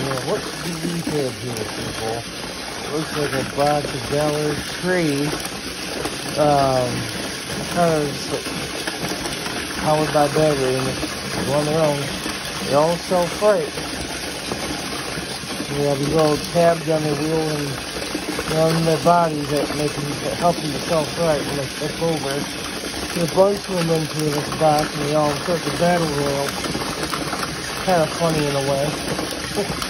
Yeah, what do we have here, people? Looks like a box of Dollar Tree cars powered by battery, and it's on their own. They all self-right. They have these little tabs on their wheel and on their body that help them to self-right when they flip over. There's a bunch of them into this box, and they all start the battle royal. It's kind of funny in a way.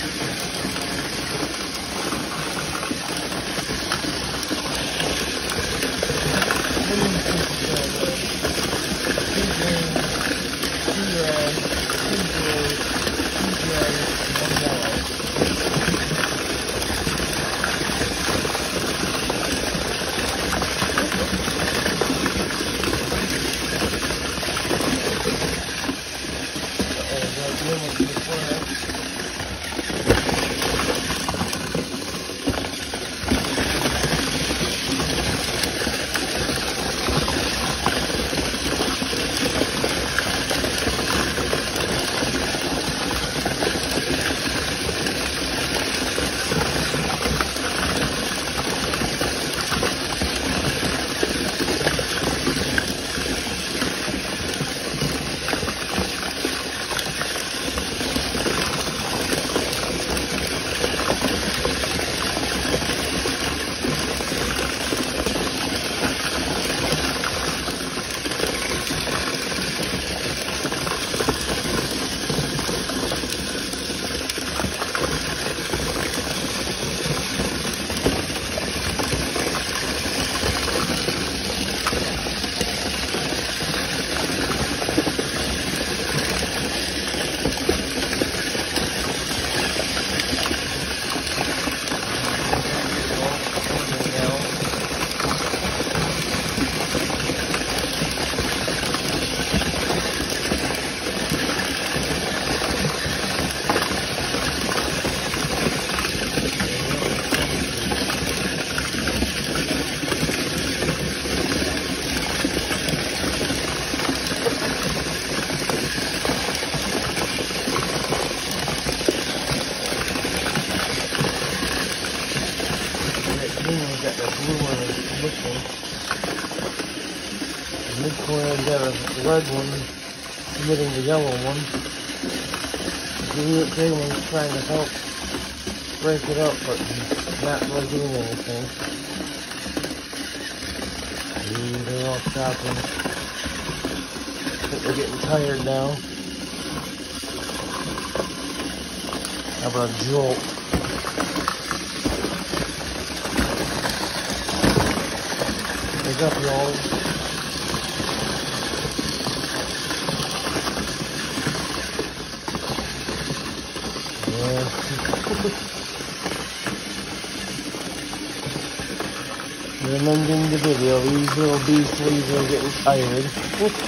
Got the blue one and this one. And this one got a red one emitting the yellow one. The green one's trying to help break it up, but not really doing anything. They're all stopping. I think they're getting tired now. How about a jolt? Wake up, y'all. Yeah. I'm ending the video. These little beastlies are getting tired.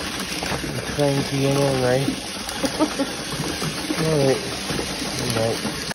Cranky and angry. Alright. Good night.